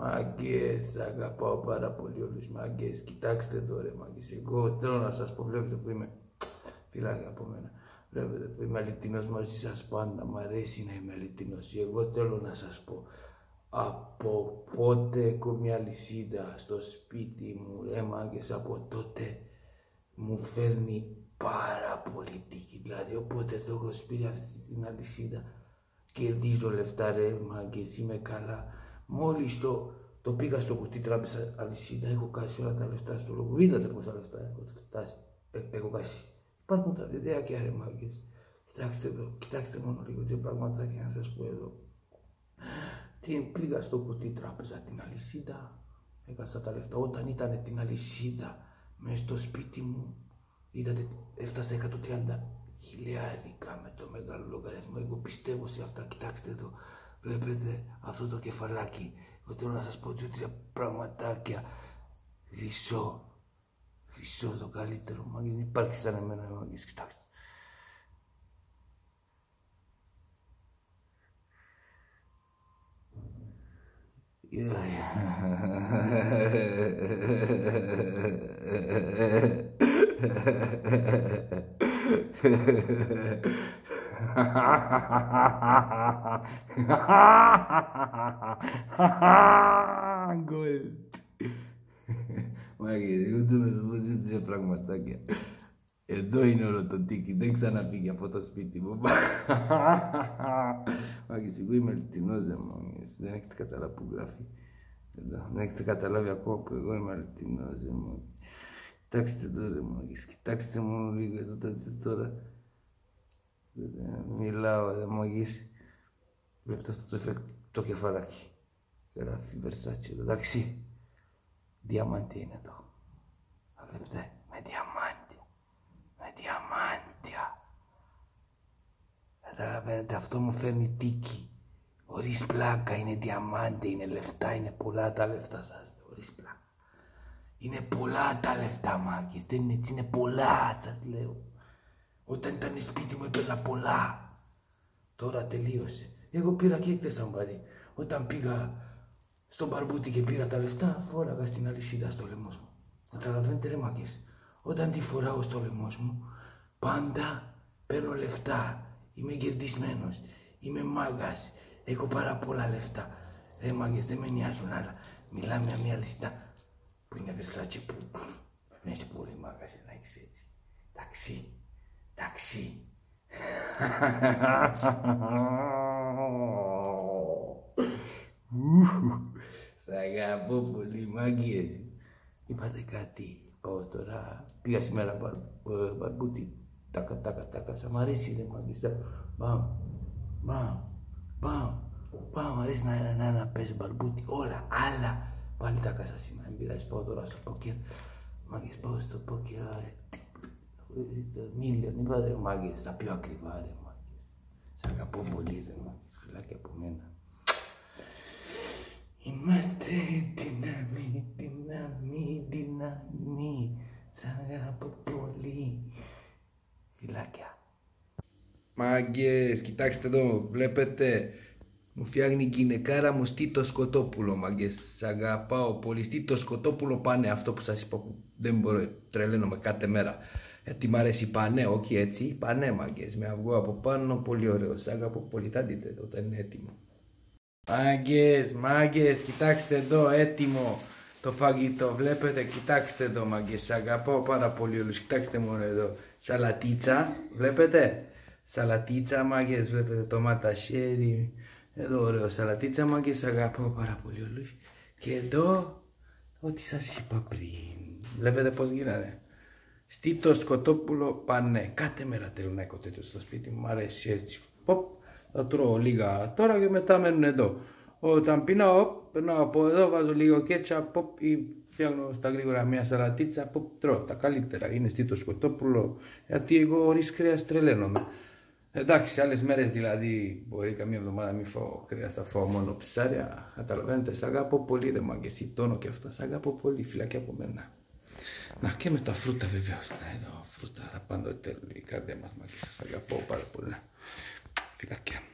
Μάγκες, αγαπάω πάρα πολύ όλους μάγκες. Κοιτάξτε εδώ ρε μάγκες. Εγώ θέλω να σας πω, βλέπετε που είμαι. Φυλάκια από μένα. Βλέπετε που είμαι αληθινός μαζί σας πάντα. Μ' αρέσει να είμαι αληθινός. Εγώ θέλω να σας πω. Από πότε έχω μια λυσίδα στο σπίτι μου, ρε μάγκες, από τότε μου φέρνει πάρα πολύ τύχη. Δηλαδή, όποτε το έχω σπίτι αυτή την αλυσίδα, κερδίζω λεφτά, ρε μάγκες, είμαι καλά. Μόλις το πήγα στο κουτί τράπεζα αλυσίδα, έχω κάσει όλα τα λεφτά στο λόγο. Είδατε πόσα λεφτά έχω κάσει. Υπάρχουν τα βιντεάκια, ρε μάγκες. Κοιτάξτε εδώ, κοιτάξτε μόνο λίγο δύο πραγματάκια να σας πω εδώ. Πήγα στο κουτί τράπεζα την αλυσίδα, έκασα τα λεφτά. Όταν ήταν την αλυσίδα μέσα στο σπίτι μου, είδατε, έφτασε 130 χιλιάρικα με το μεγάλο λογαριασμό. Εγώ πιστεύω σε αυτά. Κοιτάξτε εδώ, βλέπετε αυτό το κεφαλάκι. Εγώ θέλω να σας πω δύο-τρία πραγματάκια. Χρυσό το καλύτερο. Μα δεν υπάρχει σαν εμένα, μάγκες. Κοιτάξτε. Γκολ. Μάγκες, εγώ θέλω να σας πω δύο πραγματάκια. Εδώ είναι όλο το τίκι, δεν ξαναφύγει από το σπίτι μου. Μάγκες, εγώ είμαι αληθινός, μάγκες. Δεν έχετε καταλάβει που γράφει. Δεν έχετε καταλάβει ακόμα που εγώ είμαι αληθινός, μάγκες. Κοιτάξτε τώρα, μάγκες, κοιτάξτε μόνο λίγο εδώ τώρα. Μιλάω, μάγκες. Βλέπετε αυτό το κεφαλάκι. Γράφει Versace εδώ, εντάξει. Διαμάντι είναι εδώ. Βλέπετε, με διαμάντια. Με διαμάντια. Καταλαβαίνετε, αυτό μου φέρνει τίκη. Χωρίς πλάκα, είναι διαμάντι, είναι λεφτά, είναι πολλά τα λεφτά σας. Χωρίς πλάκα. Είναι πολλά τα λεφτά, μάγκες. Δεν είναι έτσι, είναι πολλά, σας λέω. Όταν ήταν σπίτι μου έπαιρνα πολλά. Τώρα τελείωσε. Εγώ πήρα και έκτεσα μπαρί. Όταν πήγα στον μπαρμπούτι και πήρα τα λεφτά, φόραγα στην αλυσίδα στο λαιμό μου. Καταλαβαίνετε, ρε μάγκες. Όταν τη φοράω στο λαιμό μου, πάντα παίρνω λεφτά. Είμαι κερδισμένος. Είμαι μάγκας. Έχω πάρα πολλά λεφτά. Ρε μάγκες, δεν με νοιάζουν άλλα. Μιλάμε για μια λίστα που είναι Versace που με είσαι πολύ μάγκας να έχεις έτσι. Εντάξει. Σ' αγαπώ πολύ, μάγκες. Είπατε κάτι. Πάω τώρα. Πήγα σήμερα μπαρμπούτι. Τάκα. Μ' αρέσει, ρε μάγκες. Μ' αρέσει να παίζει μπαρμπούτι. Όλα, άλλα. Πάλι τάκα σας σήμερα. Μην πειράζει, πάω τώρα στο πόκερ. Μάγκες, πάω στο πόκερ. Μίλιον, είπατε, μάγκες, τα πιο ακριβά, ρε μάγκες. Σ' αγαπώ πολύ, ρε μάγκες. Φιλάκια από μένα. Είμαστε δυναμή. Σ' αγαπώ πολύ. Φιλάκια. Μάγκες, κοιτάξτε εδώ, βλέπετε. Μου φτιάχνει η γυναικάρα μου Στήτο Σκοτόπουλο, μάγκες. Σ' αγαπάω πολύ. Στήτο Σκοτόπουλο πάνε, αυτό που σας είπα που δεν μπορώ, τρελαίνομαι κάθε μέρα. Γιατί μ' αρέσει πανέ, όχι έτσι, πανέ, μάγκες. Με αυγό από πάνω, πολύ ωραίο. Σ' αγαπώ πολύ. Θα δείτε εδώ, όταν είναι έτοιμο. Μάγκες, κοιτάξτε εδώ, έτοιμο το φαγητό. Βλέπετε, κοιτάξτε εδώ, μάγκες. Σ' αγαπάω πάρα πολύ όλους. Κοιτάξτε μόνο εδώ. Σαλατίτσα, βλέπετε. Σαλατίτσα, μάγκες, βλέπετε, τομάτα σέρι. Εδώ ωραίο σαλατίτσα, μάγκες. Σ' αγαπάω πάρα πολύ όλους. Και εδώ, ό,τι σας είπα πριν. Βλέπετε πώς γίνανε. Στήτο Σκοτόπουλο πανέ. Κάθε μέρα θέλω να έχω τέτοιο στο σπίτι μου. Μ' αρέσει έτσι. Ποπ, θα τρώω λίγα τώρα και μετά μένουν εδώ. Όταν πεινάω, περνάω από εδώ, βάζω λίγο κέτσα, ποπ, ή φτιάχνω στα γρήγορα μια σαλατίτσα, ποπ, τρώω. Τα καλύτερα είναι Στήτο Σκοτόπουλο, γιατί εγώ χωρίς κρέας τρελαίνομαι. Εντάξει, άλλες μέρες δηλαδή, μπορεί καμία εβδομάδα να μην φάω κρέας, θα φάω μόνο ψάρια. Καταλαβαίνετε, σ' αγαπώ πολύ, ρε μάγκες, ή τόνο και αυτά. Σ' αγαπώ πολύ, φυλάκια από μένα. Να και με τα φρούτα βεβαίως. Εδώ φρούτα θα πάντοτε η καρδιά μας, μάγκες. Σας αγαπώ πάρα πολύ. Φιλάκια.